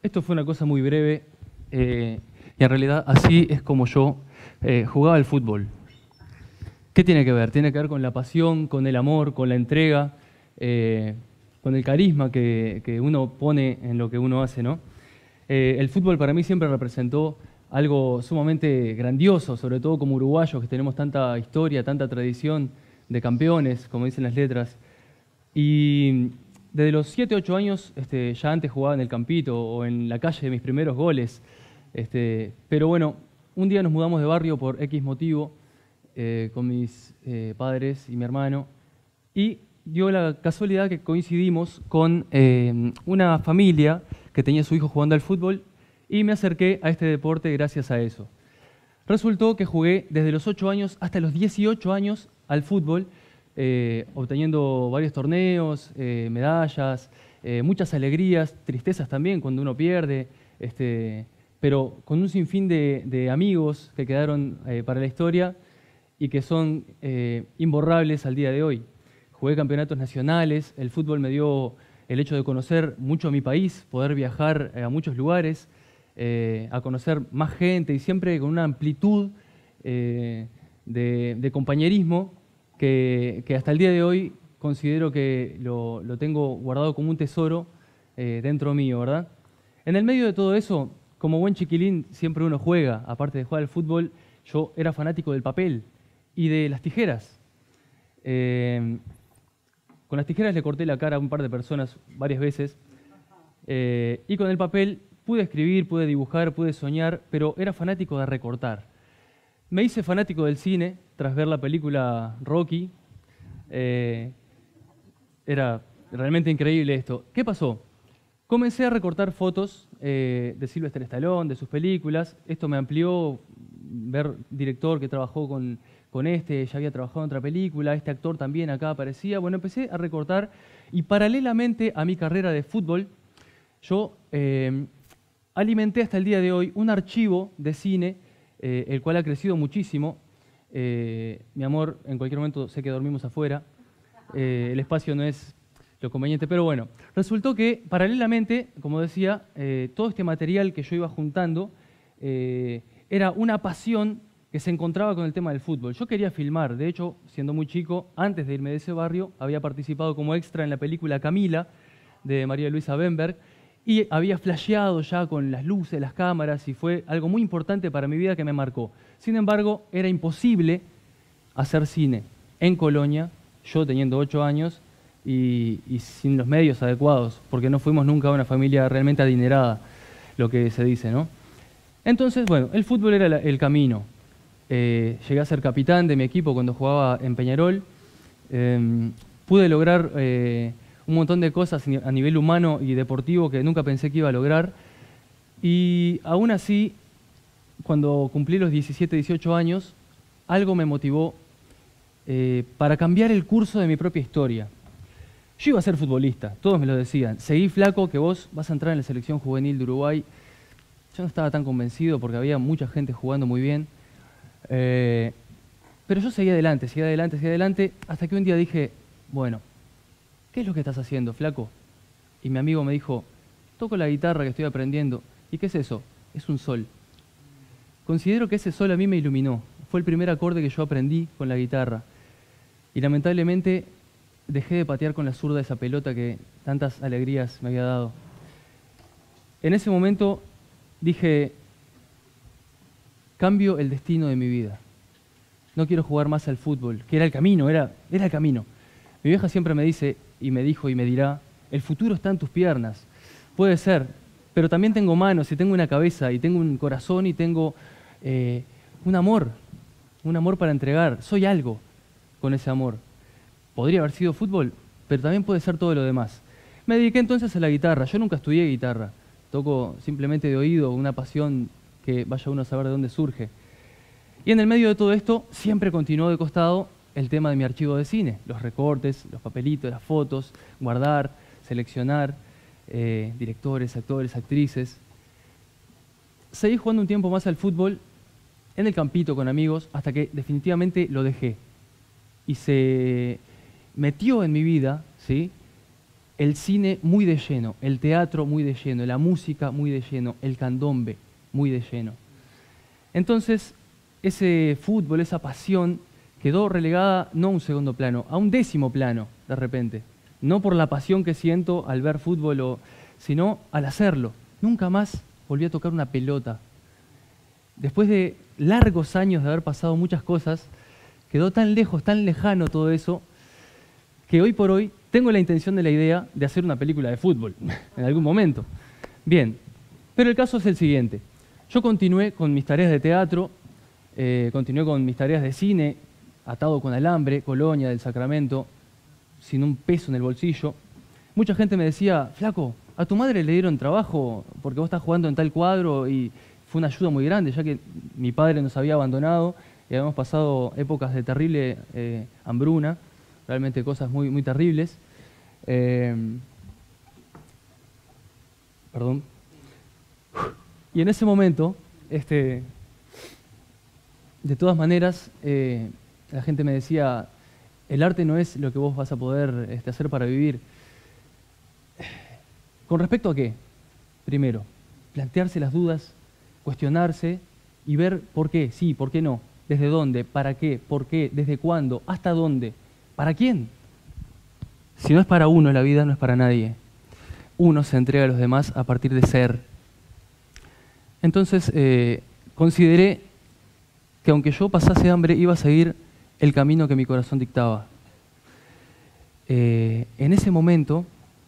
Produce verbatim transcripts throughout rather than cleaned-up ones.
Esto fue una cosa muy breve eh, y en realidad así es como yo eh, jugaba al fútbol. ¿Qué tiene que ver? Tiene que ver con la pasión, con el amor, con la entrega, eh, con el carisma que, que uno pone en lo que uno hace, ¿no? Eh, el fútbol para mí siempre representó algo sumamente grandioso, sobre todo como uruguayos que tenemos tanta historia, tanta tradición de campeones, como dicen las letras. Y desde los siete, ocho años, este, ya antes jugaba en el campito o en la calle de mis primeros goles. Este, pero bueno, un día nos mudamos de barrio por X motivo eh, con mis eh, padres y mi hermano y dio la casualidad que coincidimos con eh, una familia que tenía a su hijo jugando al fútbol y me acerqué a este deporte gracias a eso. Resultó que jugué desde los ocho años hasta los dieciocho años al fútbol, eh, obteniendo varios torneos, eh, medallas, eh, muchas alegrías, tristezas también cuando uno pierde, este, pero con un sinfín de, de amigos que quedaron eh, para la historia y que son eh, imborrables al día de hoy. Jugué campeonatos nacionales, el fútbol me dio el hecho de conocer mucho mi país, poder viajar a muchos lugares, eh, a conocer más gente y siempre con una amplitud eh, de, de compañerismo que, que hasta el día de hoy considero que lo, lo tengo guardado como un tesoro eh, dentro mío, ¿verdad? En el medio de todo eso, como buen chiquilín, siempre uno juega, aparte de jugar al fútbol, yo era fanático del papel y de las tijeras. Eh, Con las tijeras le corté la cara a un par de personas varias veces eh, y con el papel pude escribir, pude dibujar, pude soñar, pero era fanático de recortar. Me hice fanático del cine tras ver la película Rocky. Eh, era realmente increíble esto. ¿Qué pasó? Comencé a recortar fotos eh, de Sylvester Stallone, de sus películas. Esto me amplió ver director que trabajó con... con este, ya había trabajado en otra película, este actor también acá aparecía. Bueno, empecé a recortar y paralelamente a mi carrera de fútbol, yo eh, alimenté hasta el día de hoy un archivo de cine, eh, el cual ha crecido muchísimo. Eh, mi amor, en cualquier momento sé que dormimos afuera, eh, el espacio no es lo conveniente, pero bueno, resultó que paralelamente, como decía, eh, todo este material que yo iba juntando eh, era una pasión que se encontraba con el tema del fútbol. Yo quería filmar, de hecho, siendo muy chico, antes de irme de ese barrio, había participado como extra en la película Camila, de María Luisa Bemberg, y había flasheado ya con las luces, las cámaras, y fue algo muy importante para mi vida que me marcó. Sin embargo, era imposible hacer cine en Colonia, yo teniendo ocho años, y, y sin los medios adecuados, porque no fuimos nunca una familia realmente adinerada, lo que se dice, ¿no? Entonces, bueno, el fútbol era la, el camino. Eh, llegué a ser capitán de mi equipo cuando jugaba en Peñarol. Eh, pude lograr eh, un montón de cosas a nivel humano y deportivo que nunca pensé que iba a lograr. Y aún así, cuando cumplí los diecisiete, dieciocho años, algo me motivó eh, para cambiar el curso de mi propia historia. Yo iba a ser futbolista, todos me lo decían. Seguí flaco que vos vas a entrar en la selección juvenil de Uruguay. Yo no estaba tan convencido porque había mucha gente jugando muy bien. Eh, pero yo seguí adelante, seguí adelante, seguí adelante, hasta que un día dije, bueno, ¿qué es lo que estás haciendo, flaco? Y mi amigo me dijo, toco la guitarra que estoy aprendiendo. ¿Y qué es eso? Es un sol. Considero que ese sol a mí me iluminó. Fue el primer acorde que yo aprendí con la guitarra. Y lamentablemente dejé de patear con la zurda esa pelota que tantas alegrías me había dado. En ese momento dije, cambio el destino de mi vida. No quiero jugar más al fútbol, que era el camino, era, era el camino. Mi vieja siempre me dice, y me dijo y me dirá, el futuro está en tus piernas. Puede ser, pero también tengo manos y tengo una cabeza y tengo un corazón y tengo eh, un amor, un amor para entregar. Soy algo con ese amor. Podría haber sido fútbol, pero también puede ser todo lo demás. Me dediqué entonces a la guitarra. Yo nunca estudié guitarra. Toco simplemente de oído, una pasión que vaya uno a saber de dónde surge. Y en el medio de todo esto, siempre continuó de costado el tema de mi archivo de cine. Los recortes, los papelitos, las fotos, guardar, seleccionar, eh, directores, actores, actrices. Seguí jugando un tiempo más al fútbol en el campito con amigos hasta que definitivamente lo dejé. Y se metió en mi vida, ¿sí?, el cine muy de lleno, el teatro muy de lleno, la música muy de lleno, el candombe muy de lleno. Entonces, ese fútbol, esa pasión, quedó relegada no a un segundo plano, a un décimo plano, de repente. No por la pasión que siento al ver fútbol, o, sino al hacerlo. Nunca más volví a tocar una pelota. Después de largos años de haber pasado muchas cosas, quedó tan lejos, tan lejano todo eso, que hoy por hoy tengo la intención de la idea de hacer una película de fútbol, en algún momento. Bien, pero el caso es el siguiente. Yo continué con mis tareas de teatro, eh, continué con mis tareas de cine, atado con alambre, Colonia, del Sacramento, sin un peso en el bolsillo. Mucha gente me decía, flaco, a tu madre le dieron trabajo porque vos estás jugando en tal cuadro, y fue una ayuda muy grande, ya que mi padre nos había abandonado y habíamos pasado épocas de terrible eh, hambruna, realmente cosas muy, muy terribles. Eh, perdón. Y en ese momento, este, de todas maneras, eh, la gente me decía, el arte no es lo que vos vas a poder este, hacer para vivir. ¿Con respecto a qué? Primero, plantearse las dudas, cuestionarse y ver por qué, sí, por qué no, desde dónde, para qué, por qué, desde cuándo, hasta dónde, para quién. Si no es para uno la vida, no es para nadie. Uno se entrega a los demás a partir de ser. Entonces, eh, consideré que aunque yo pasase hambre, iba a seguir el camino que mi corazón dictaba. Eh, en ese momento,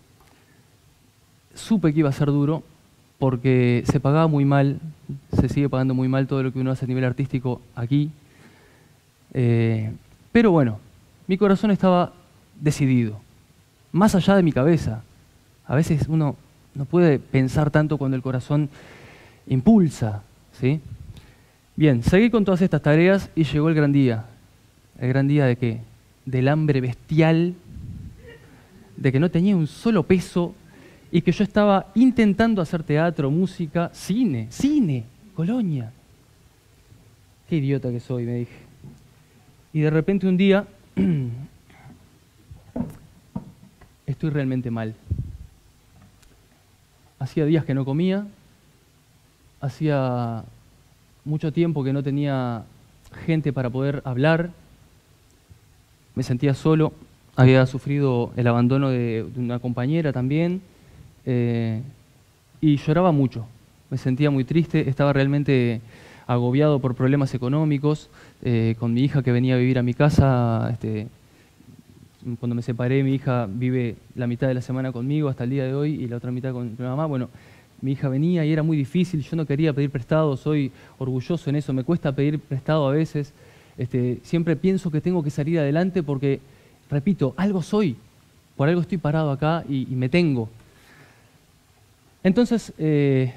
supe que iba a ser duro, porque se pagaba muy mal, se sigue pagando muy mal todo lo que uno hace a nivel artístico aquí. Eh, pero bueno, mi corazón estaba decidido, más allá de mi cabeza. A veces uno no puede pensar tanto cuando el corazón impulsa, ¿sí? Bien, seguí con todas estas tareas y llegó el gran día. ¿El gran día de qué? Del hambre bestial, de que no tenía un solo peso y que yo estaba intentando hacer teatro, música, cine, cine, Colonia. Qué idiota que soy, me dije. Y de repente un día estoy realmente mal. Hacía días que no comía, hacía mucho tiempo que no tenía gente para poder hablar, me sentía solo, había sufrido el abandono de, de una compañera también, eh, y lloraba mucho, me sentía muy triste, estaba realmente agobiado por problemas económicos, eh, con mi hija que venía a vivir a mi casa. Este, cuando me separé, mi hija vive la mitad de la semana conmigo hasta el día de hoy y la otra mitad con mi mamá. Bueno, mi hija venía y era muy difícil, yo no quería pedir prestado, soy orgulloso en eso, me cuesta pedir prestado a veces. Este, siempre pienso que tengo que salir adelante porque, repito, algo soy, por algo estoy parado acá y, y me tengo. Entonces, eh,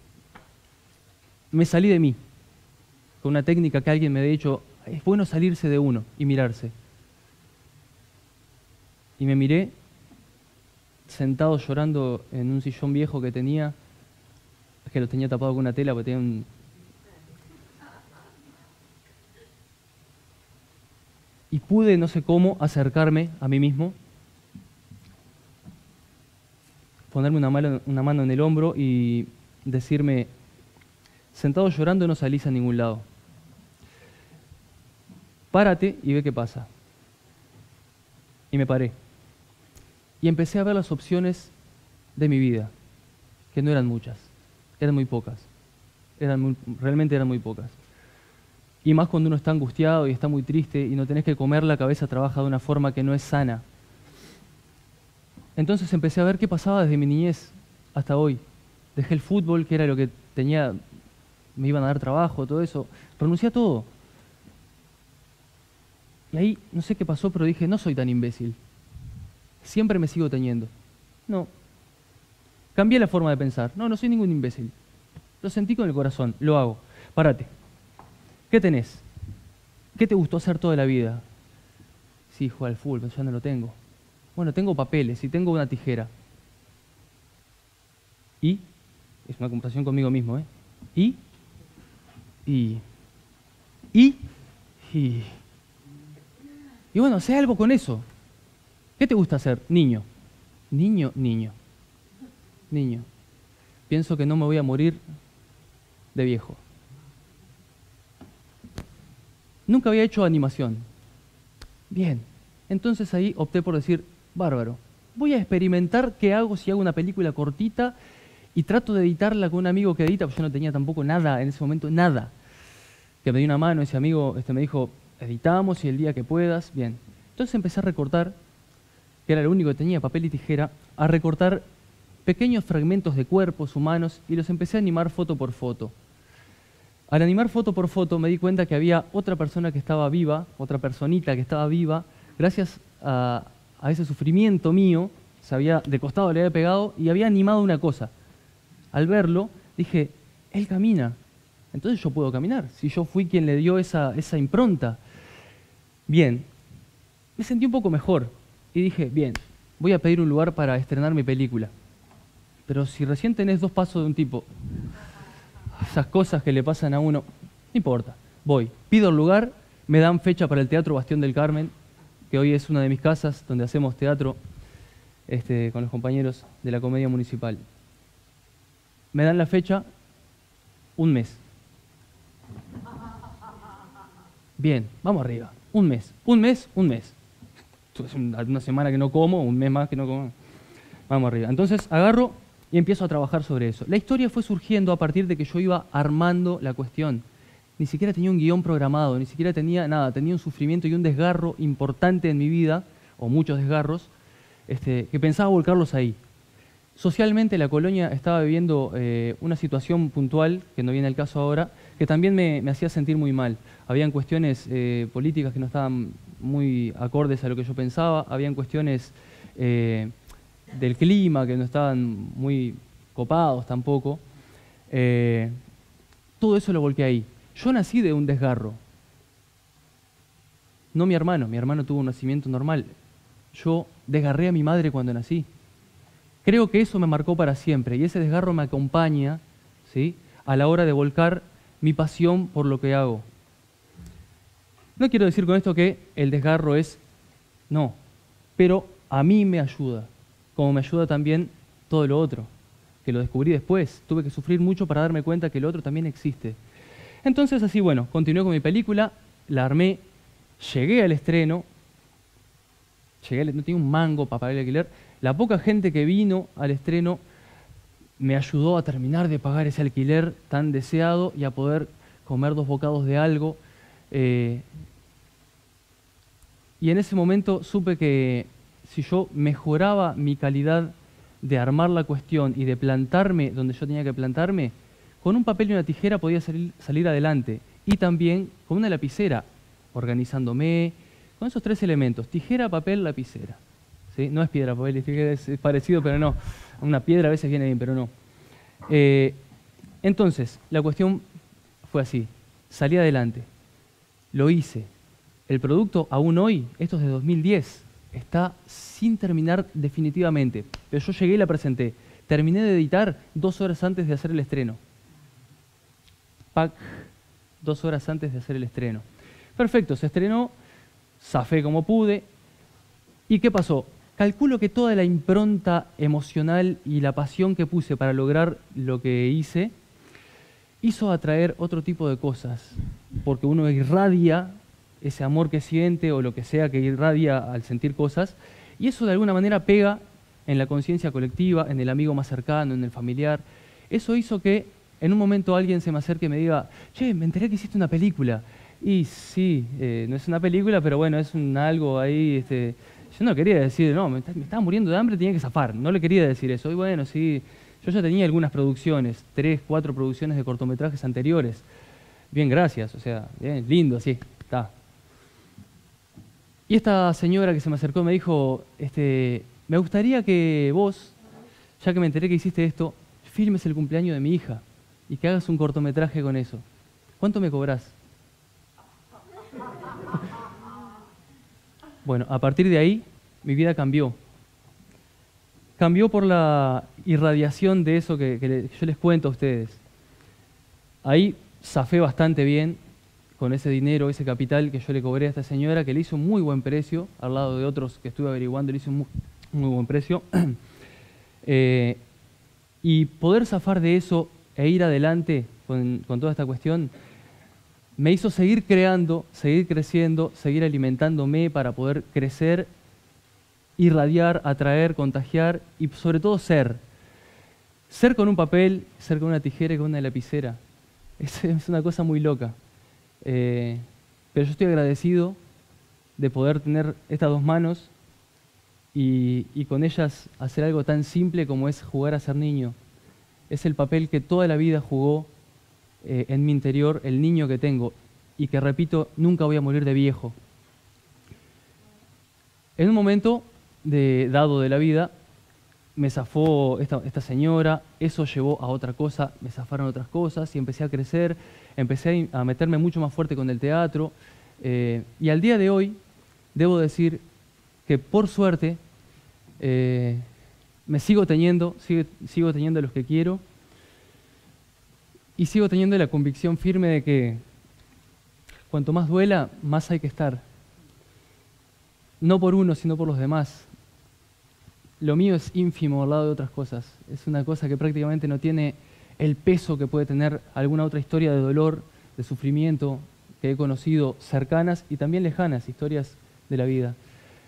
me salí de mí, con una técnica que alguien me había dicho, es bueno salirse de uno y mirarse. Y me miré, sentado llorando en un sillón viejo que tenía, que lo tenía tapado con una tela porque tenía un... Y pude, no sé cómo, acercarme a mí mismo, ponerme una mano, una mano en el hombro y decirme, sentado llorando no salís a ningún lado. Párate y ve qué pasa. Y me paré. Y empecé a ver las opciones de mi vida, que no eran muchas, eran muy pocas. Eran muy, realmente eran muy pocas. Y más cuando uno está angustiado y está muy triste y no tenés que comer, la cabeza trabaja de una forma que no es sana. Entonces empecé a ver qué pasaba desde mi niñez hasta hoy. Dejé el fútbol, que era lo que tenía, me iban a dar trabajo, todo eso. Renuncié a todo. Y ahí, no sé qué pasó, pero dije, no soy tan imbécil. Siempre me sigo teniendo. No. Cambié la forma de pensar. No, no soy ningún imbécil. Lo sentí con el corazón, lo hago. Párate. ¿Qué tenés? ¿Qué te gustó hacer toda la vida? Sí, jugar al fútbol, pero ya no lo tengo. Bueno, tengo papeles y tengo una tijera. ¿Y? Es una comparación conmigo mismo, ¿eh? ¿Y? ¿Y? ¿Y? ¿Y? Y bueno, sé algo con eso. ¿Qué te gusta hacer, niño? Niño, niño, niño. Pienso que no me voy a morir de viejo. Nunca había hecho animación. Bien, entonces ahí opté por decir, bárbaro, voy a experimentar qué hago si hago una película cortita y trato de editarla con un amigo que edita, porque yo no tenía tampoco nada en ese momento, nada. Que me dio una mano, ese amigo este, me dijo, editamos y el día que puedas, bien. Entonces empecé a recortar, que era lo único que tenía, papel y tijera, a recortar pequeños fragmentos de cuerpos humanos y los empecé a animar foto por foto. Al animar foto por foto me di cuenta que había otra persona que estaba viva, otra personita que estaba viva, gracias a, a ese sufrimiento mío, se había, de costado le había pegado y había animado una cosa. Al verlo, dije, él camina, entonces yo puedo caminar, si yo fui quien le dio esa, esa impronta. Bien, me sentí un poco mejor y dije, bien, voy a pedir un lugar para estrenar mi película. Pero si recién tenés dos pasos de un tipo, esas cosas que le pasan a uno, no importa, voy, pido el lugar, me dan fecha para el Teatro Bastión del Carmen, que hoy es una de mis casas donde hacemos teatro este, con los compañeros de la Comedia Municipal. Me dan la fecha, un mes. Bien, vamos arriba, un mes, un mes, un mes. Es una semana que no como, un mes más que no como. Vamos arriba. Entonces agarro y empiezo a trabajar sobre eso. La historia fue surgiendo a partir de que yo iba armando la cuestión. Ni siquiera tenía un guión programado, ni siquiera tenía nada. Tenía un sufrimiento y un desgarro importante en mi vida, o muchos desgarros, este, que pensaba volcarlos ahí. Socialmente la colonia estaba viviendo eh, una situación puntual, que no viene al caso ahora, que también me, me hacía sentir muy mal. Habían cuestiones eh, políticas que no estaban muy acordes a lo que yo pensaba, habían cuestiones eh, del clima que no estaban muy copados tampoco. Eh, todo eso lo volqué ahí. Yo nací de un desgarro. No mi hermano, mi hermano tuvo un nacimiento normal. Yo desgarré a mi madre cuando nací. Creo que eso me marcó para siempre y ese desgarro me acompaña, ¿sí?, a la hora de volcar mi pasión por lo que hago. No quiero decir con esto que el desgarro es, no, pero a mí me ayuda, como me ayuda también todo lo otro, que lo descubrí después. Tuve que sufrir mucho para darme cuenta que lo otro también existe. Entonces así, bueno, continué con mi película, la armé, llegué al estreno, llegué, no tenía un mango para pagar el alquiler. La poca gente que vino al estreno me ayudó a terminar de pagar ese alquiler tan deseado y a poder comer dos bocados de algo. Eh, y en ese momento supe que si yo mejoraba mi calidad de armar la cuestión y de plantarme donde yo tenía que plantarme, con un papel y una tijera podía salir, salir adelante. Y también con una lapicera, organizándome, con esos tres elementos, tijera, papel, lapicera. ¿Sí? No es piedra, papel y tijera, es parecido, pero no. Una piedra a veces viene bien, pero no. Eh, entonces, la cuestión fue así. Salí adelante. Lo hice. El producto, aún hoy, esto es de dos mil diez, está sin terminar definitivamente. Pero yo llegué y la presenté. Terminé de editar dos horas antes de hacer el estreno. Pac, dos horas antes de hacer el estreno. Perfecto, se estrenó, zafé como pude. ¿Y qué pasó? Calculo que toda la impronta emocional y la pasión que puse para lograr lo que hice hizo atraer otro tipo de cosas, porque uno irradia ese amor que siente o lo que sea que irradia al sentir cosas, y eso de alguna manera pega en la conciencia colectiva, en el amigo más cercano, en el familiar. Eso hizo que en un momento alguien se me acerque y me diga, che, me enteré que hiciste una película. Y sí, eh, no es una película, pero bueno, es un algo ahí... Este, yo no quería decir, no, me, me estaba muriendo de hambre, tenía que zafar. No le quería decir eso. Y bueno, sí, yo ya tenía algunas producciones, tres, cuatro producciones de cortometrajes anteriores. Bien, gracias, o sea, bien, lindo, sí, está. Y esta señora que se me acercó me dijo, este, me gustaría que vos, ya que me enteré que hiciste esto, filmes el cumpleaños de mi hija y que hagas un cortometraje con eso. ¿Cuánto me cobrás? Bueno, a partir de ahí, mi vida cambió. Cambió por la irradiación de eso que, que, le, que yo les cuento a ustedes. Ahí zafé bastante bien con ese dinero, ese capital que yo le cobré a esta señora, que le hizo un muy buen precio, al lado de otros que estuve averiguando, le hizo un muy, muy buen precio. eh, y poder zafar de eso e ir adelante con, con toda esta cuestión me hizo seguir creando, seguir creciendo, seguir alimentándome para poder crecer, irradiar, atraer, contagiar y sobre todo ser. Ser con un papel, ser con una tijera y con una lapicera. Es, es una cosa muy loca. Eh, pero yo estoy agradecido de poder tener estas dos manos y, y con ellas hacer algo tan simple como es jugar a ser niño. Es el papel que toda la vida jugó eh, en mi interior, el niño que tengo, y que, repito, nunca voy a morir de viejo. En un momento de, dado de la vida, me zafó esta, esta señora, eso llevó a otra cosa, me zafaron otras cosas y empecé a crecer, empecé a meterme mucho más fuerte con el teatro eh, y al día de hoy debo decir que por suerte eh, me sigo teniendo, sigo, sigo teniendo los que quiero y sigo teniendo la convicción firme de que cuanto más duela, más hay que estar. No por uno, sino por los demás. Lo mío es ínfimo al lado de otras cosas. Es una cosa que prácticamente no tiene el peso que puede tener alguna otra historia de dolor, de sufrimiento que he conocido, cercanas y también lejanas, historias de la vida.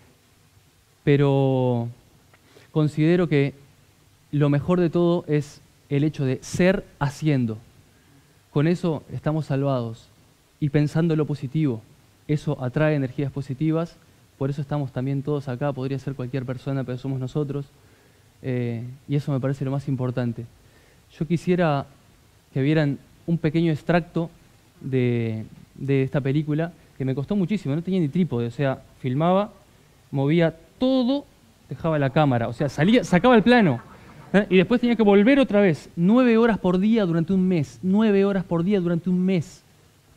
Pero considero que lo mejor de todo es el hecho de ser haciendo. Con eso estamos salvados y pensando lo positivo. Eso atrae energías positivas. Por eso estamos también todos acá, podría ser cualquier persona, pero somos nosotros. Eh, y eso me parece lo más importante. Yo quisiera que vieran un pequeño extracto de, de esta película, que me costó muchísimo, no tenía ni trípode, o sea, filmaba, movía todo, dejaba la cámara, o sea, salía, sacaba el plano, ¿eh? Y después tenía que volver otra vez, nueve horas por día durante un mes, nueve horas por día durante un mes.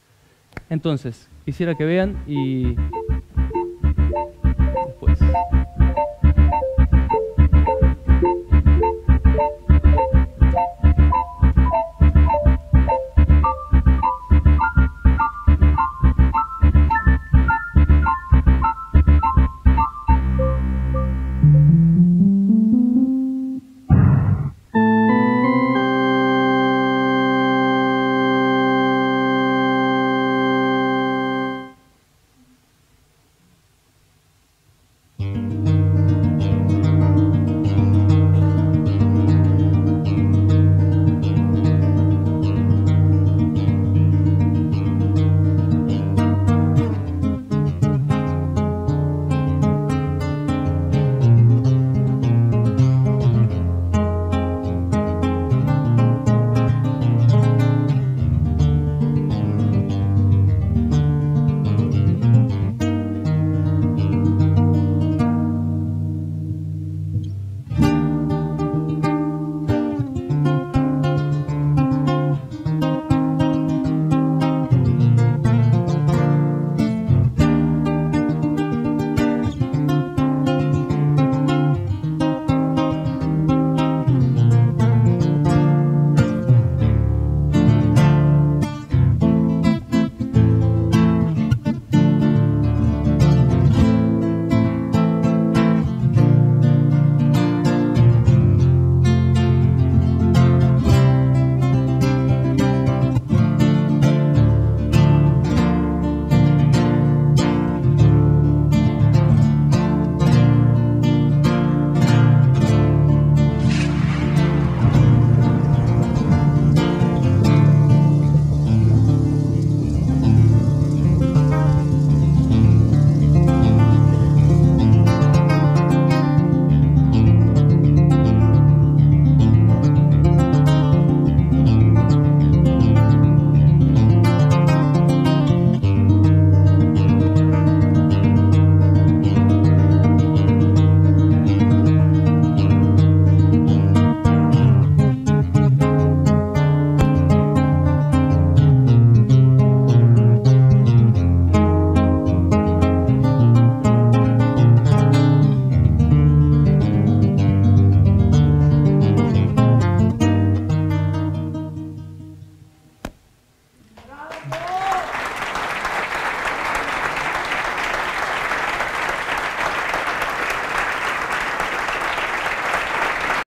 Entonces, quisiera que vean y... después.